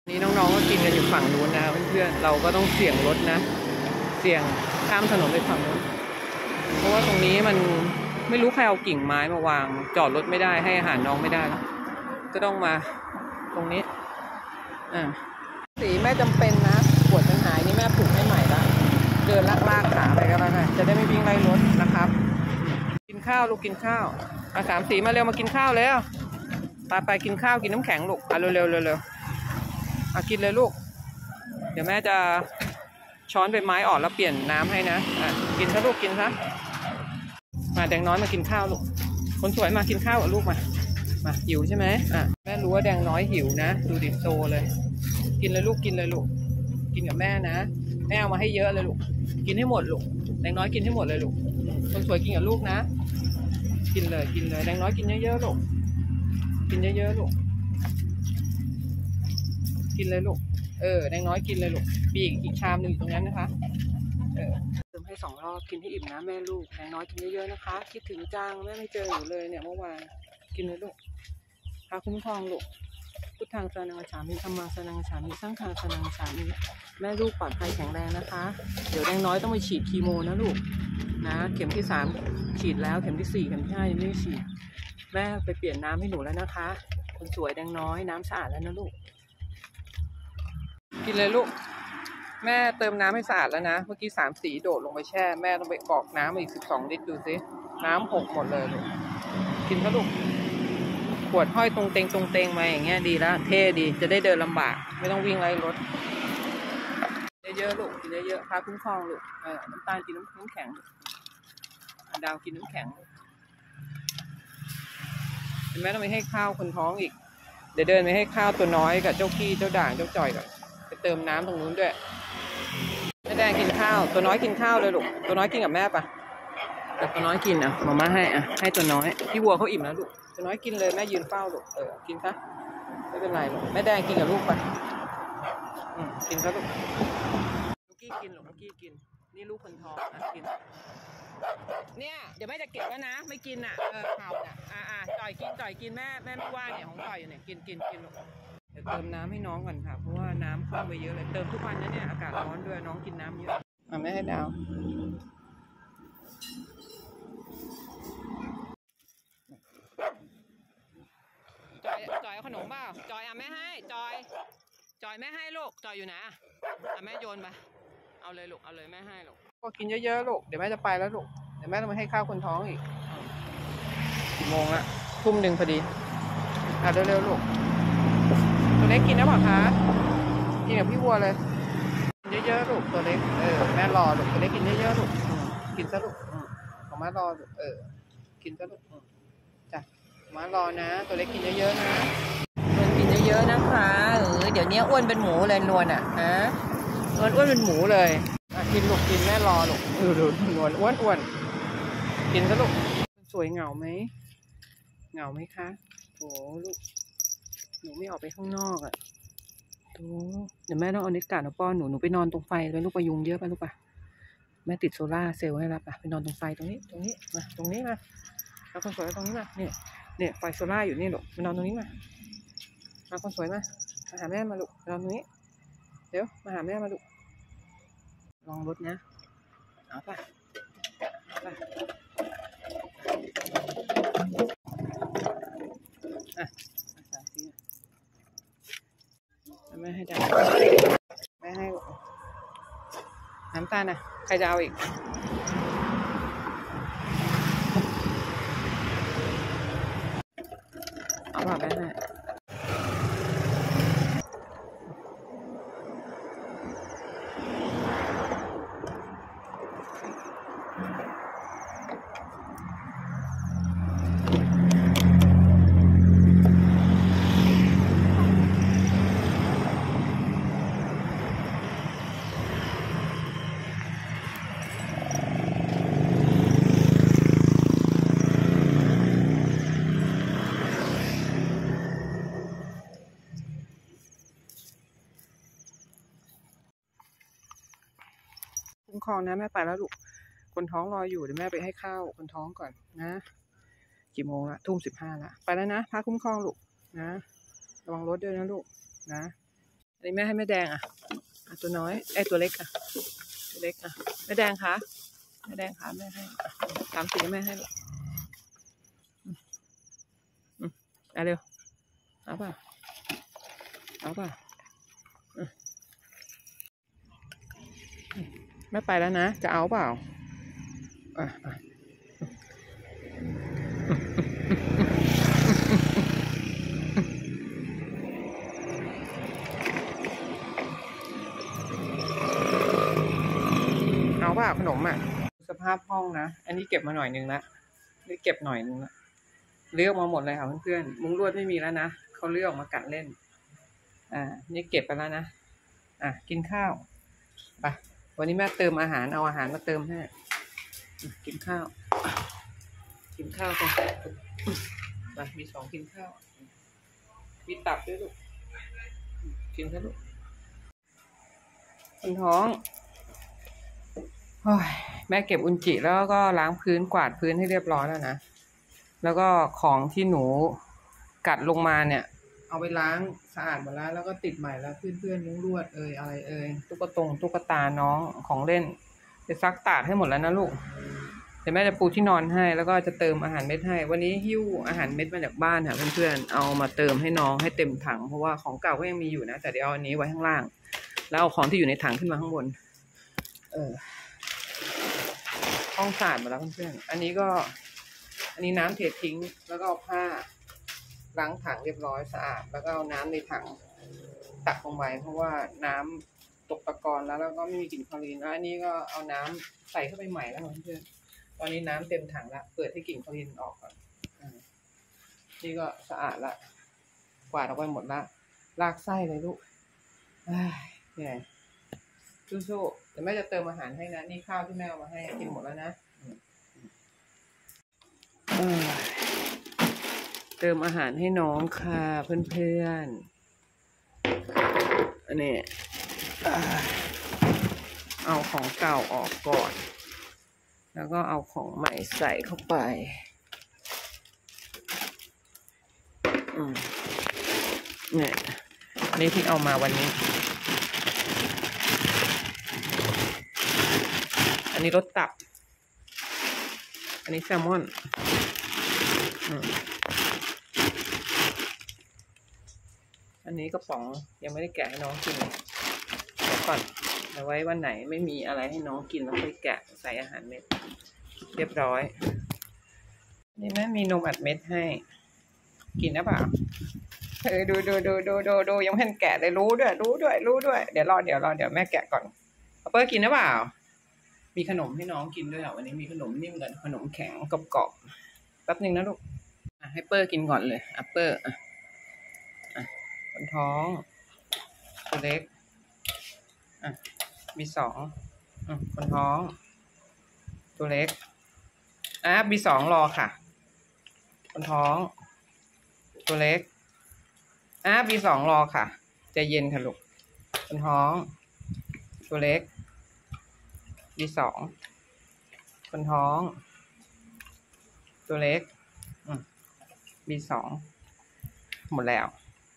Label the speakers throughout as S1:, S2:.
S1: นี่น้องๆก็กินกันอยู่ฝั่งนู้นนะเพื่อนๆเราก็ต้องเสี่ยงรถนะเสี่ยงข้ามถนนไปฝั่งนู้นเพราะว่าตรงนี้มันไม่รู้ใครเอากิ่งไม้มาวางจอดรถไม่ได้ให้อาหารน้องไม่ได้แล้วก็ต้องมาตรงนี้สีแม่จำเป็นนะปวดมันหายนี่แม่ผูกให้ใหม่ละเดินลากขาไปก็แล้วนะจะได้ไม่วิ่งไล่รถนะครับกินข้าวลูกกินข้าวสามสีมาเร็วมากินข้าวแล้วไปกินข้าวกินน้ำแข็งลูกเร็วกินเลยลูกเดี๋ยวแม่จะช้อนใบไม้ออกแล้วเปลี่ยนน้ำให้นะกินซะลูกกินซะมาแดงน้อยมากินข้าวลูกคนสวยมากินข้าวกับลูกมาหิวใช่ไหมแม่รู้ว่าแดงน้อยหิวนะดูดิโตเลยกินเลยลูกกินเลยลูกกินกับแม่นะแม่เอามาให้เยอะเลยลูกกินให้หมดลูกแดงน้อยกินให้หมดเลยลูกคนสวยกินกับลูกนะกินเลยแดงน้อยกินเยอะๆลูกกินเยอะๆลูกกินเลยลูกแดงน้อยกินเลยลูกมีอีกชามหนึ่งอยู่ตรงนั้นนะคะเติมให้2 รอบกินให้อิ่มนะแม่ลูกแดงน้อยกินเยอะๆนะคะคิดถึงจังแม่ไม่เจอหนูเลยเนี่ยเมื่อวานกินเลยลูกพาคุ้มครองลูกพุทธังสรณังคัจฉามิธัมมังสรณังคัจฉามิสังฆังสรณังคัจฉามิแม่ลูกปลอดภัยแข็งแรงนะคะเดี๋ยวแดงน้อยต้องไปฉีดคีโมนะลูกนะเข็มที่3ฉีดแล้วเข็มที่4เข็มที่5ยังไม่ได้ฉีดแม่ไปเปลี่ยนน้ำให้หนูแล้วนะคะคนสวยแดงน้อยน้ำสะอาดแล้วนะลูกกินเลยลูกแม่เติมน้ำให้สะอาดแล้วนะเมื่อกี้3 สีโดดลงไปแช่แม่ต้องไปกรอกน้ำอีก12 ลิตรดูสิน้ำหกหมดเลยลูกกินซะลูกขวดห้อยตรงเตงมาอย่างเงี้ยดีแล้วเท่ดีจะได้เดินลำบากไม่ต้องวิ่งไล่รถเยอะๆลูกกินเยอะๆพาคุ้มครองลูกน้ำตาลกินน้ำแข็งดาวกินน้ำแข็งแม่ต้องไปให้ข้าวคนท้องอีกเดี๋ยวเดินไปให้ข้าวตัวน้อยกับเจ้าขี้เจ้าด่างเจ้าจ่อยก่อนไปเติมน้ำตรงนู้นด้วยแม่แดงกินข้าวตัวน้อยกินข้าวเลยลูกตัวน้อยกินกับแม่ปะแต่ตัวน้อยกินมาม่าให้ตัวน้อยพี่วัวเขาอิ่มแล้วลูกตัวน้อยกินเลยแม่ยืนเฝ้าลูกกินซะไม่เป็นไรลูกแม่แดงกินกับลูกปะกินซะลูกลูกกี้กินลูกลูกกี้กินนี่ลูกคนท้องกินเนี่ยเดี๋ยวแม่จะเก็บแล้วนะไม่กินเข่าจ่อยกินแม่ไม่ว่าเนี่ยของจ่อยอยู่เนี่ยกินลูกเดี๋ยวเติมน้ำให้น้องก่อนค่ะเพราะว่าน้ำเข้าไปเยอะเลยเติมทุกวันนะเนี่ยอากาศร้อนด้วยน้องกินน้ำเยอะไม่ให้ดาวจอยเอาขนมเปล่าจอยแม่ให้จอยแม่ให้ลูกจอยอยู่ไหนแม่โยนไปเอาเลยลูกเอาเลยแม่ให้ลูกก็กินเยอะๆลูกเดี๋ยวแม่จะไปแล้วลูกเดี๋ยวแม่ต้องไปให้ข้าวคนท้องอีกกี่โมงละ1:00พอดีเร็วๆลูกตัวเล็กกินได้ป่ะคะกินกับพี่วัวเลยเยอะๆลูกตัวเล็กแม่รอลูกตัวเล็กกินเยอะๆลูกกินซะลูกของแม่รอลูกกินซะลูกจ้ะมารอนะตัวเล็กกินเยอะๆนะกินเยอะๆนะคะเดี๋ยวนี้อ้วนเป็นหมูเลยนวลอ้วนเป็นหมูเลยกินลูกกินแม่รอลูกดูนวลอ้วนกินซะลูกสวยเหงาไหมคะโถลูกหนูไม่ออกไปข้างนอกโถเดี๋ยวแม่ต้องเอาเน็ตการ์ดมาป้อนหนูไปนอนตรงไฟเลยลูกประยุงเยอะไปลูกปะแม่ติดโซล่าเซลล์ให้รับไปนอนตรงไฟตรงนี้มาตรงนี้มาแล้วคนสวยตรงนี้มาเนี่ยไฟโซล่าอยู่นี่ลูกไปนอนตรงนี้มาคนสวยมาหาแม่มาลูกนอนตรงนี้เดี๋ยวมาหาแม่มาลูกลองรถนะเอาป่ะแม่ให้ได้แม่ให้น้ำตาลใครจะเอาอีกเอาแบบแม่ให้คุ้มครองนะแม่ไปแล้วลูกคนท้องรออยู่เดี๋ยวแม่ไปให้ข้าวคนท้องก่อนนะกี่โมงละ1:15ละไปแล้วนะพาคุ้มครองลูกนะระวังรถด้วยนะลูกนะนี้แม่ให้แม่แดงอ่ะตัวน้อยตัวเล็กอ่ะตัวเล็กอ่ะแม่แดงคะแม่แดงคะแม่ให้3 สีแม่ให้เร็วเอาป่ะแม่ไปแล้วนะจะเอาเปล่าเอาเปล่าขนมอ่ะสภาพห้องนะอันนี้เก็บมาหน่อยนึงละนี่เก็บหน่อยนึงละเลือกมาหมดเลยค่ะเพื่อนๆมุ้งลวดไม่มีแล้วนะเขาเลือกออกมากัดเล่นนี่เก็บไปแล้วนะกินข้าวไปวันนี้แม่เติมอาหารเอาอาหารมาเติมให้กินข้าวกันไปมี2กินข้าวมีตับด้วยลูกกินซะลูกคนท้องแม่เก็บอุจจิแล้วก็ล้างพื้นกวาดพื้นให้เรียบร้อยแล้วนะแล้วก็ของที่หนูกัดลงมาเนี่ยเอาไปล้างสะอาดหมดแล้วก็ติดใหม่แล้วเพื่อนมุ้งลวดอะไรตุ๊กตาน้องของเล่นจะซักตากให้หมดแล้วนะลูกเดี๋ยวแม่จะปูที่นอนให้แล้วก็จะเติมอาหารเม็ดให้วันนี้หิ้วอาหารเม็ดมาจากบ้านค่ะเพื่อนๆเอามาเติมให้น้องให้เต็มถังเพราะว่าของเก่าก็ยังมีอยู่นะแต่เดี๋ยวเอาอันนี้ไว้ข้างล่างแล้วเอาของที่อยู่ในถังขึ้นมาข้างบนห้องสะอาดหมดแล้วเพื่อนๆอันนี้น้ำเททิ้งแล้วก็เอาผ้าล้างถังเรียบร้อยสะอาดแล้วก็เอาน้ำในถังตักลงไปเพราะว่าน้ำตกตะกอนแล้วก็ไม่มีกลิ่นคลอรีนแล้วอันนี้ก็เอาน้ำใส่เข้าไปใหม่แล้วเพื่อนตอนนี้น้ำเต็มถังละเปิดให้กลิ่นคลอรีนออกก่อนนี่ก็สะอาดละกวาดออกไปหมดละลากไส้เลยลูกเนี่ยสู้ๆเดี๋ยวแม่จะเติมอาหารให้นะนี่ข้าวที่แม่เอามาให้กินหมดแล้วนะเติมอาหารให้น้องค่ะเพื่อนๆอันนี้เอาของเก่าออกก่อนแล้วก็เอาของใหม่ใส่เข้าไปเนี่ยอันนี้ที่เอามาวันนี้อันนี้รสตับอันนี้แซลมอนอันนี้กระป๋องยังไม่ได้แกะให้น้องกินเดี๋ยวก่อนเอาไว้วันไหนไม่มีอะไรให้น้องกินแล้วค่อยแกะใส่อาหารเม็ดเรียบร้อยนี่แม่มีนมอัดเม็ดให้กินนะเปล่าดูยังไม่ทันแกะเลยรู้ด้วยเดี๋ยวรอเดี๋ยวแม่แกะก่อนเอาเปิ้ลกินนะเปล่ามีขนมให้น้องกินด้วยอ่ะวันนี้มีขนมนิ่มกับขนมแข็งกรอบๆแป๊บนึงนะลูกให้เปิ้ลกินก่อนเลยเปิ้ลคนท้องตัวเล็กมี2คนท้องตัวเล็กมี2รอค่ะคนท้องตัวเล็กมี2รอค่ะใจเย็นค่ะลูกคนท้องตัวเล็กมี2คนท้องตัวเล็กมี2หมดแล้ว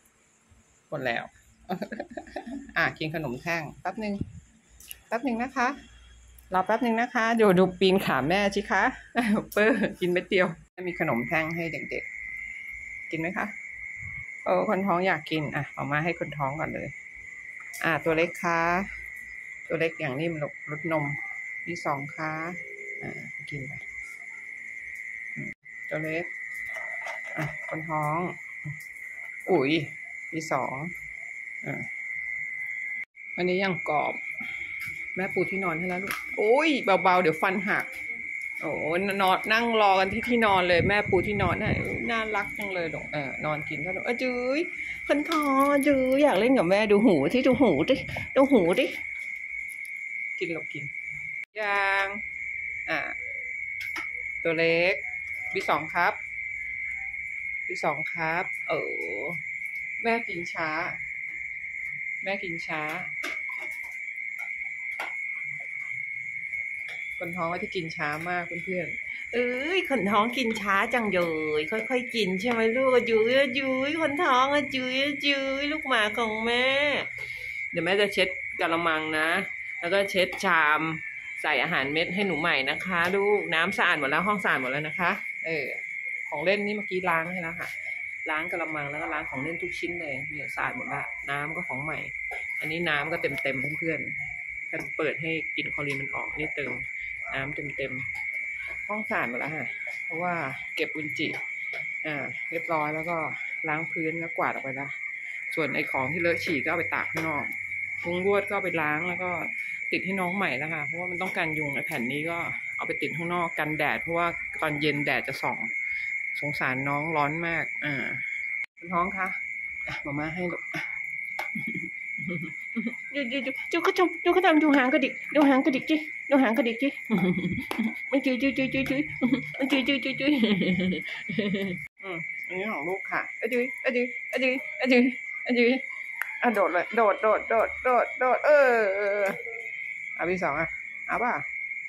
S1: กินขนมแท่งแป๊บนึงนะคะรอแป๊บนึงนะคะดูปีนขาแม่ชิคะเปิ้ลกินเม็ดเดียวมีขนมแท่งให้เด็กๆกินไหมคะคนท้องอยากกินเอามาให้คนท้องก่อนเลยตัวเล็กค่ะตัวเล็กอย่างนิ่มรสนมมี2ค่ะกินไปตัวเล็กคนท้องมี2อันนี้ยังกรอบแม่ปูที่นอนให้แล้วลูกเบาๆเดี๋ยวฟันหักนอนนั่งรอกันที่นอนเลยแม่ปูที่นอนน่ารักจังเลยลูกนอนกินแล้วลูกจื้ยคนท้องจื้ยอยากเล่นกับแม่ดูหูดิกินลูกกินยังตัวเล็กมี2ครับแม่กินช้าคนท้องว่าจะกินช้ามากเพื่อนๆคนท้องกินช้าจังเลยค่อยๆกินใช่ไหมลูกจุ๋ยคนท้องจุ๋ยลูกหมาของแม่ดี๋ยวแม่จะเช็ดกะละมังนะแล้วก็เช็ดชามใส่อาหารเม็ดให้หนูใหม่นะคะลูกน้ำสะอาดหมดแล้วห้องสะอาดหมดแล้วนะคะของเล่นนี่เมื่อกี้ล้างให้แล้วค่ะล้างกะละมังแล้วก็ล้างของเล่นทุกชิ้นเลยเนี่ยสะอาดหมดละน้ำก็ของใหม่อันนี้น้ำก็เต็มเพื่อนๆกันเปิดให้กลิ่นคลอรีนมันออกนี่เติมน้ำเต็มห้องสะอาดหมดแล้วค่ะเพราะว่าเก็บอุจจิเรียบร้อยแล้วก็ล้างพื้นแล้วกวาดออกไปแล้วส่วนไอ้ของที่เลอะฉี่ก็เอาไปตากข้างนอกพุงรวดก็เอาไปล้างแล้วก็ติดให้น้องใหม่แล้วค่ะเพราะว่ามันต้องการยุงไอ้แผ่นนี้ก็เอาไปติดข้างนอกกันแดดเพราะว่าตอนเย็นแดดจะส่องสงสารน้องร้อนมากคุณท้องคะมาให้ลูกจูก็ทำดูหางกระดิกดูหางกระดิกจิดูหางกระดิกจิมันจุยอันนี้ของลูกค่ะจุยโดดเลยโดดพี่สองเอาป่ะ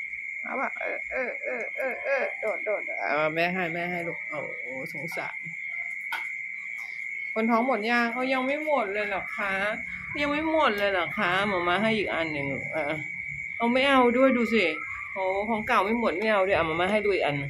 S1: โดดแม่ให้ลูกโอ้สงสารคนท้องหมดยังเขายังไม่หมดเลยหรอคะยังไม่หมดเลยเหรอคะหมอมาให้อีกอันหนึ่งเอาไม่เอาด้วยดูสิโอ้ของเก่าไม่หมดไม่เอาด้วยหมอมาให้ดูอีกอัน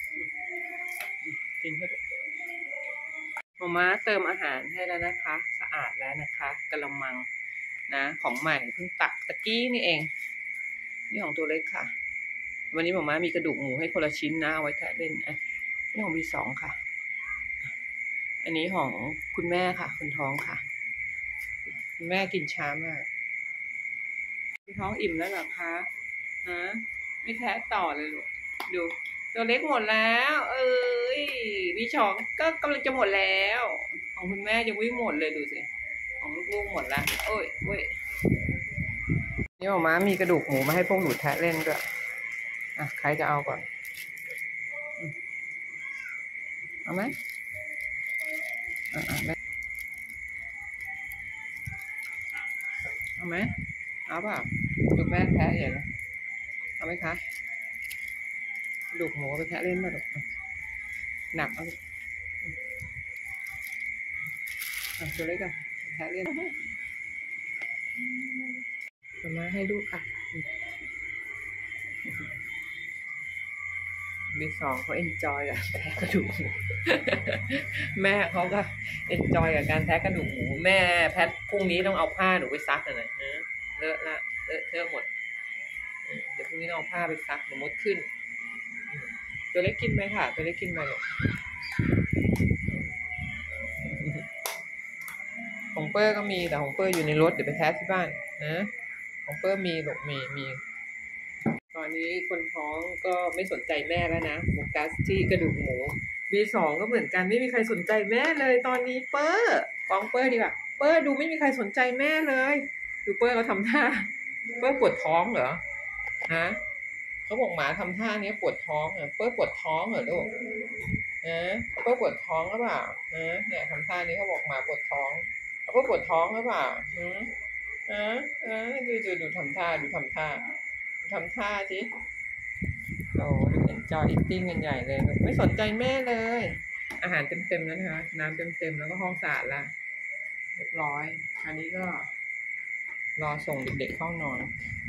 S1: กินให้หมอมาเติมอาหารให้แล้วนะคะสะอาดแล้วนะคะกะละมังนะของใหม่เพิ่งตักตะกี้นี่เองนี่ของตัวเล็กค่ะวันนี้หมอมามีกระดูกหมูให้คนละชิ้นนะเอาไว้แทะเล่นนี่ของB2ค่ะอันนี้ของคุณแม่ค่ะคุณท้องค่ะคุณแม่กินช้ามากคุณท้องอิ่มแล้วเหรอคะไม่แทะต่อเลยลูกดูตัวเล็กหมดแล้วB2ก็กำลังจะหมดแล้วของคุณแม่ยังไม่หมดเลยดูสิของลูกๆหมดแล้วโอ้ยนี่หมอม้ามีกระดูกหมูมาให้พวกหนูแทะเล่นด้วยใครจะเอาก่อนเอาไหมเอาไหมเอาเปล่าดูแม่แทะอย่างนะเอาไหมคะดูกหมูไปแทะเล่นมาดูหนักเอาตัวเล็กอะแทะเล่นมาให้ลูกค่ะB2เขาเอนจอยกับแทะกระดูกหมูแม่เขาก็เอนจอยกับการแทะกระดูกหมูแม่แพทพรุ่งนี้ต้องเอาผ้าหนูไปซักนะเลอะละเลอะเทอะหมดเดี๋ยวพรุ่งนี้ต้องเอาผ้าไปซักหนูมดขึ้นตัวเล็กกินไหมค่ะตัวเล็กกินไหมหรอของเปอร์ก็มีแต่ของเปอร์อยู่ในรถเดี๋ยวไปแทะที่บ้านนะของเปอร์มีหรอกมีตอนนี้คนท้องก็ไม่สนใจแม่แล้วนะโฟกัสที่กระดูกหมูB2ก็เหมือนกันไม่มีใครสนใจแม่เลยตอนนี้เปอร์ฟ้องเปอร์ดีกว่าเปอร์ดูไม่มีใครสนใจแม่เลยดูเปอร์เขาทำท่าเปอร์ปวดท้องเหรอเขาบอกหมาทำท่านี้ปวดท้องเปอร์ปวดท้องเหรอลูกเปอร์ปวดท้องหรือเปล่าเนี่ยทำท่านี้เขาบอกหมาปวดท้องเปอร์ปวดท้องหรือเปล่าดูทำท่าสิโอ้เอ็นจอยอิทติ้งกันใหญ่เลยไม่สนใจแม่เลยอาหารเต็มแล้วนะคะน้ำเต็มแล้วก็ห้องสะอาดละเรียบร้อยคราวนี้ก็รอส่งเด็กๆเข้านอน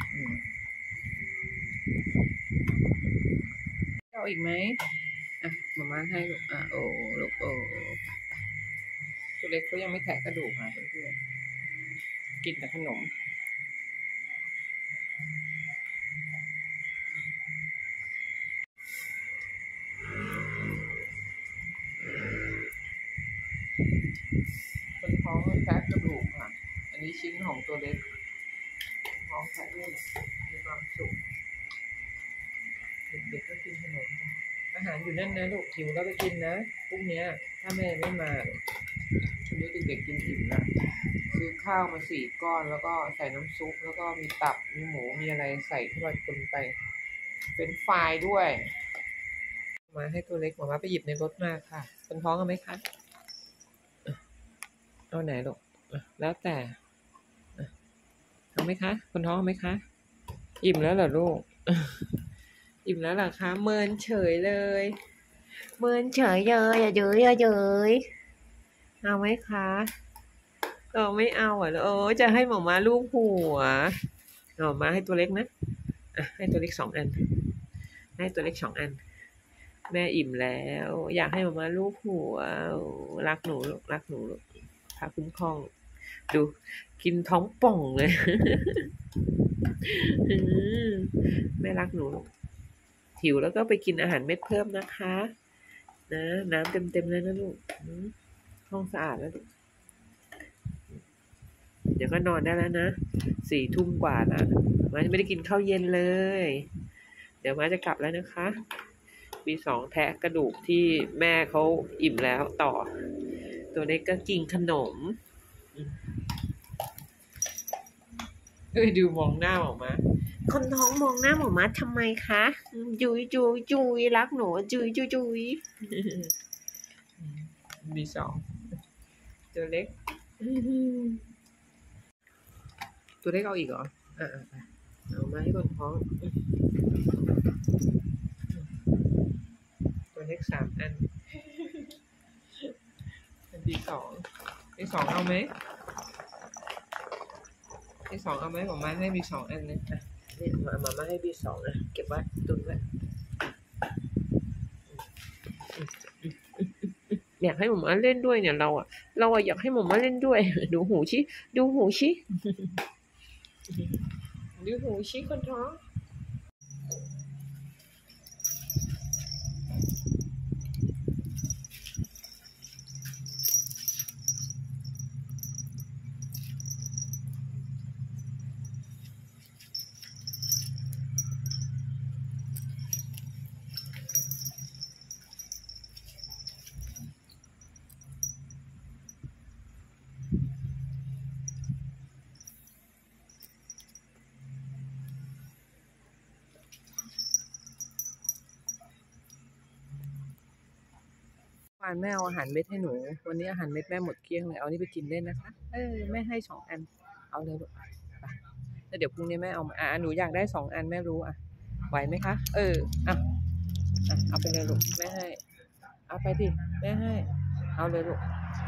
S1: เอาอีกไหมมาให้ลูกลูกตัวเล็กเขายังไม่แทะกระดูกค่ะเพื่อนๆกินแต่ขนมคนท้องแทะกระดูกค่ะอันนี้ชิ้นของตัวเล็กท้องแทะเล่นมีความสุขเด็กๆก็กินขนมอาหารอยู่นั่นนะลูกหิวก็ไปกินนะพรุ่งนี้ถ้าแม่ไม่มาช่วงนี้เด็กๆกินอิ่มละซื้อข้าวมา4 ก้อนแล้วก็ใส่น้ำซุปแล้วก็มีตับมีหมูมีอะไรใส่เข้าไปคนไปเป็นไฟด้วยมาให้ตัวเล็กมาไปหยิบในรถมาค่ะคนท้องเอาไหมคะเอาไหนลูกแล้วแต่เอาไหมคะคนท้องเอาไหมคะอิ่มแล้วเหรอลูกอิ่มแล้วเหรอคะเมินเฉยเลยเมินเฉยเลยเยยเอาไหมคะไม่เอาอ่ะจะให้หมอมาลูบหัวหมอมาให้ตัวเล็กนะให้ตัวเล็ก2 อันให้ตัวเล็ก2 อันแม่อิ่มแล้วอยากให้หมอมาลูบหัวรักหนูลูกรักหนูลูกพาคุ้มครองดูกินท้องป่องเลยแม่รักหนูลูกหิวแล้วก็ไปกินอาหารเม็ดเพิ่มนะคะนะน้ำเต็มๆเลยนะลูกห้องสะอาดแล้วลูกเดี๋ยวก็นอนได้แล้วนะ4 ทุ่มกว่าละมาไม่ได้กินข้าวเย็นเลยเดี๋ยวมาจะกลับแล้วนะคะมี2 แทะกระดูกที่แม่เขาอิ่มแล้วต่อตัวเล็กก็กินขนมดูมองหน้าออกมาคนท้องมองหน้าหมอมาทำไมคะจุยจุยจุยรักหนูจุยจุยจุยมี2ตัวเล็กตัวเล็กเอาอีกเหรอเอามาให้คนท้องตัวเล็ก3 อันที่2เอาไหมที่2เอาไหมผมมาให้มี2 อันเลยนี่มาให้มี2นะเก็บไว้ตุนไว้อยากให้หมอมาเล่นด้วยเนี่ยเราอยากให้หมอมาเล่นด้วยดูหูชิดูหูชิดูหูชิคนท้องวานแม่เอาอาหารเม็ดให้หนูวันนี้อาหารเม็ดแม่หมดเกลี้ยงเลยเอานี่ไปกินเล่นนะคะแม่ให้2 อันเอาเลยลูกไปแล้วเดี๋ยวพรุ่งนี้แม่เอาหนูอยากได้2 อันแม่รู้ไหวไหมคะเอาไปเลยลูกแม่ให้เอาไปดิแม่ให้เอาเลยลูก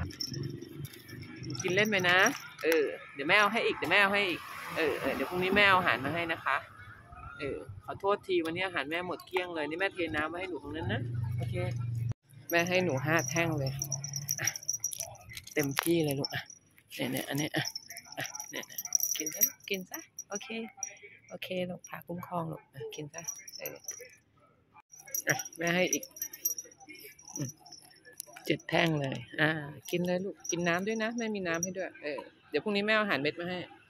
S1: กินเล่นไปนะเดี๋ยวแม่เอาให้อีกเดี๋ยวพรุ่งนี้แม่เอาอาหารมาให้นะคะขอโทษทีวันนี้อาหารแม่หมดเกลี้ยงเลยนี่แม่เทน้ำมาให้หนูตรงนั้นนะโอเคแม่ให้หนู5 แท่งเลยเต็มที่เลยลูกเนี่ยอันนี้เนี่ยกินซะโอเคลูกพาคุ้มครองลูกกินซะแม่ให้อีก7 แท่งเลยกินเลยลูกกินน้ำด้วยนะแม่มีน้ำให้ด้วยเดี๋ยวพรุ่งนี้แม่เอาอาหารเม็ดมาให้